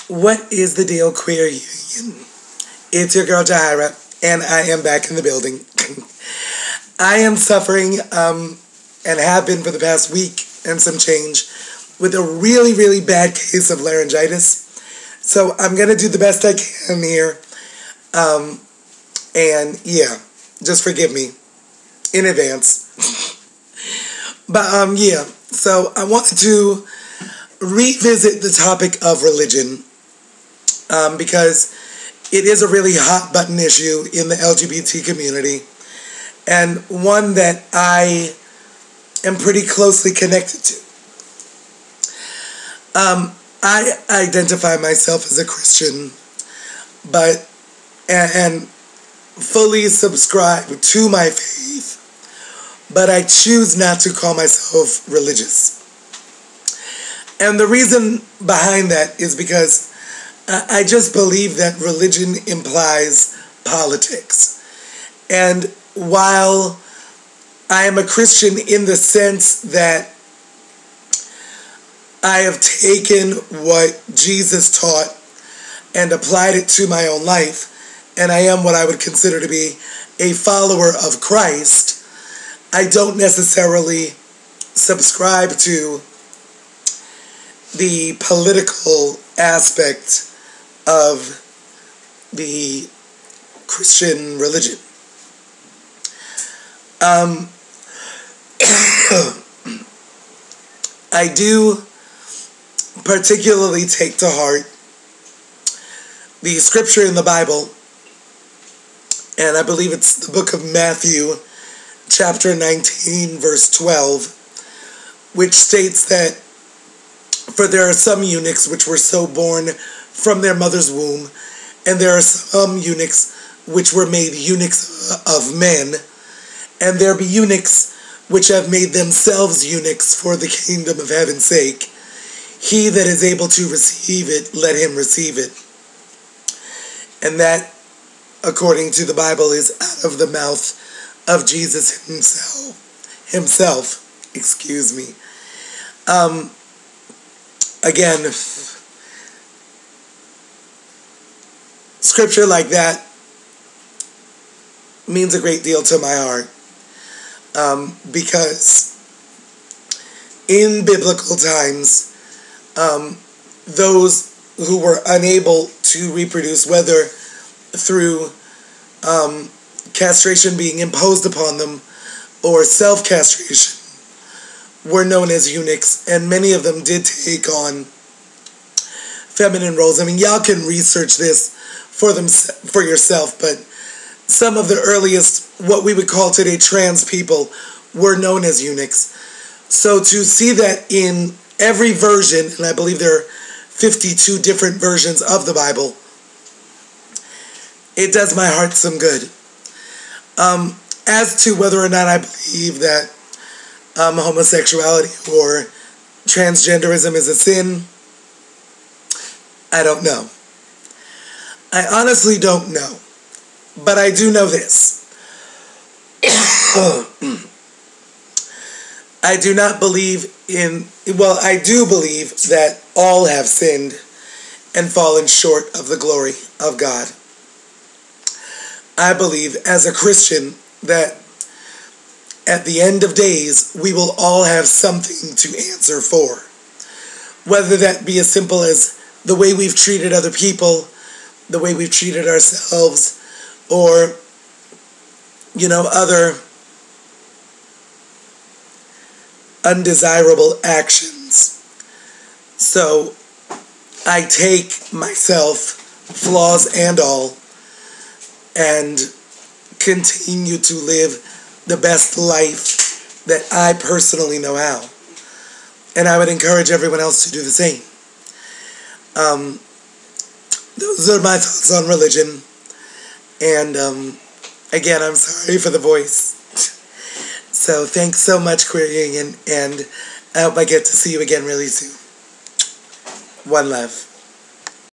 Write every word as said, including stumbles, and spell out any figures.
What is the deal, Queer Union? It's your girl Jahaira, and I am back in the building. I am suffering, um, and have been for the past week and some change, with a really, really bad case of laryngitis. So I'm going to do the best I can here. Um, and yeah, just forgive me in advance. But um, yeah, so I wanted to revisit the topic of religion. Um, because it is a really hot button issue in the L G B T community, and one that I am pretty closely connected to. Um, I identify myself as a Christian, but and, and fully subscribe to my faith, but I choose not to call myself religious. And the reason behind that is because I just believe that religion implies politics. And while I am a Christian in the sense that I have taken what Jesus taught and applied it to my own life, and I am what I would consider to be a follower of Christ, I don't necessarily subscribe to the political aspect of the Christian religion. Um, I do particularly take to heart the scripture in the Bible, and I believe it's the book of Matthew, chapter nineteen, verse twelve, which states that, for there are some eunuchs which were so born from their mother's womb, and there are some eunuchs which were made eunuchs of men, and there be eunuchs which have made themselves eunuchs for the kingdom of heaven's sake. He that is able to receive it, let him receive it. And that, according to the Bible, is out of the mouth of Jesus himself. Himself, excuse me. Um, again, scripture like that means a great deal to my heart, um, because in biblical times, um, those who were unable to reproduce, whether through um, castration being imposed upon them or self-castration, were known as eunuchs, and many of them did take on feminine roles. I mean, y'all can research this for them for yourself, but some of the earliest, what we would call today trans people, were known as eunuchs. So to see that in every version, and I believe there are fifty-two different versions of the Bible, it does my heart some good. Um, as to whether or not I believe that um, homosexuality or transgenderism is a sin, I don't know. I honestly don't know. But I do know this. I do not believe in, well, I do believe that all have sinned and fallen short of the glory of God. I believe as a Christian that at the end of days, we will all have something to answer for. Whether that be as simple as the way we've treated other people, the way we've treated ourselves, or, you know, other undesirable actions. So I take myself, flaws and all, and continue to live the best life that I personally know how. And I would encourage everyone else to do the same. Um, those are my thoughts on religion. And um, again, I'm sorry for the voice. So thanks so much, Queer Union, and I hope I get to see you again really soon. One love.